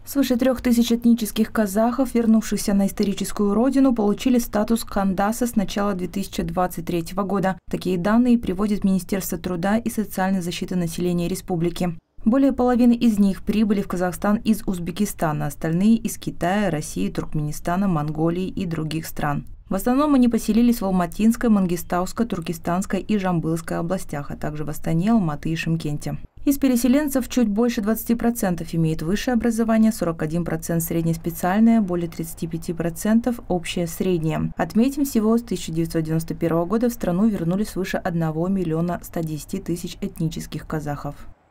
Свыше 3000 этнических казахов, вернувшихся на историческую родину, получили статус кхандаса с начала 2023 года. Такие данные приводит Министерство труда и социальной защиты населения республики. Более половины из них прибыли в Казахстан из Узбекистана, остальные – из Китая, России, Туркменистана, Монголии и других стран. В основном они поселились в Алматинской, Мангистауской, Туркестанской и Жамбылской областях, а также в Астане, Алматы и Шымкенте. Из переселенцев чуть больше 20% имеют высшее образование, 41% среднеспециальное, более 35% общее среднее. Отметим, всего с 1991 года в страну вернулись свыше 1 110 000 этнических казахов.